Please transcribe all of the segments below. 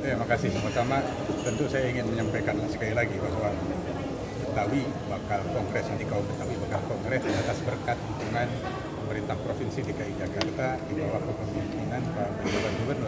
Terima kasih. Pertama, tentu saya ingin menyampaikan sekali lagi bahwa Betawi bakal kongres, nanti kaum Betawi bakal kongres atas berkat dukungan pemerintah Provinsi DKI Jakarta di bawah kepemimpinan Pak Gubernur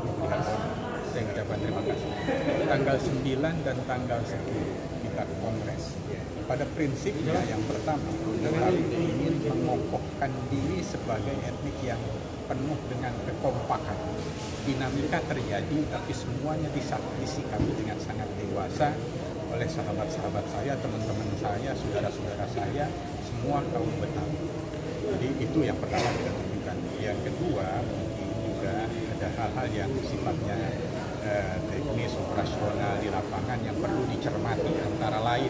Saya ucapkan terima kasih. Tanggal 9 dan tanggal 10 kita kongres. Pada prinsipnya yang pertama, Betawi ingin mengokohkan diri sebagai etnik yang penuh dengan kekompakan. Dinamika terjadi, tapi semuanya disikapi dengan sangat dewasa oleh sahabat-sahabat saya, teman-teman saya, saudara-saudara saya, semua kaum Betawi. Jadi itu yang pertama kita tunjukkan. Yang kedua, mungkin juga ada hal-hal yang sifatnya teknis, operasional di lapangan yang perlu dicermati antara lain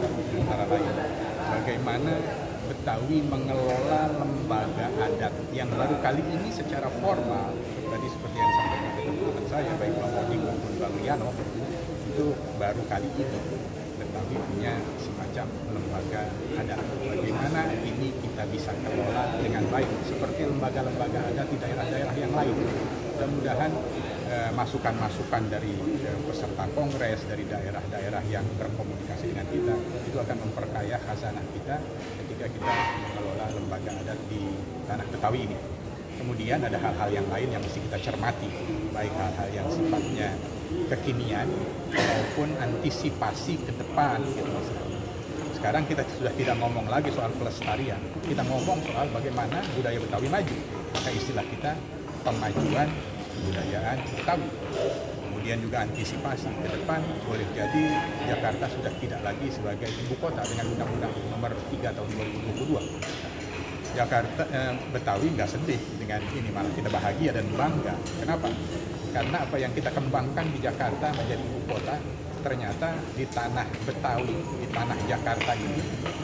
bagaimana Betawi mengelola lembaga adat yang baru kali ini secara formal, tadi seperti yang disampaikan oleh teman-teman saya, baik Bang Oding maupun Bang Riano, itu baru kali ini Betawi punya semacam lembaga adat. Bagaimana ini kita bisa kelola dengan baik, seperti lembaga-lembaga adat di daerah-daerah yang lain. Mudah-mudahan masukan-masukan dari peserta kongres, dari daerah-daerah yang berkomunikasi dengan kita, itu akan memperkaya khazanah kita ketika kita mengelola lembaga adat di tanah Betawi ini. Kemudian ada hal-hal yang lain yang mesti kita cermati, baik hal-hal yang sifatnya kekinian maupun antisipasi ke depan. Gitu. Sekarang kita sudah tidak ngomong lagi soal pelestarian, kita ngomong soal bagaimana budaya Betawi maju. Maka istilah kita pemajuan kebudayaan Betawi. Kemudian juga antisipasi ke depan, boleh jadi Jakarta sudah tidak lagi sebagai ibu kota dengan Undang-Undang Nomor 3 Tahun 2022. Jakarta, Betawi nggak sedih dengan ini, malah kita bahagia dan bangga. Kenapa? Karena apa yang kita kembangkan di Jakarta menjadi ibu kota, ternyata di tanah Betawi, di tanah Jakarta ini,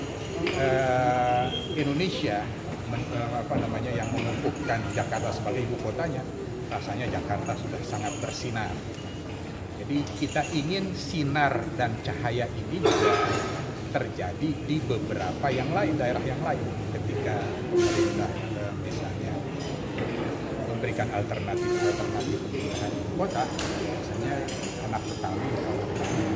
Indonesia yang mengukuhkan Jakarta sebagai ibu kotanya, rasanya Jakarta sudah sangat bersinar. Jadi kita ingin sinar dan cahaya ini juga terjadi di beberapa yang lain, daerah yang lain. Ketika pemerintah misalnya memberikan alternatif pemilihan kota, misalnya anak Betawi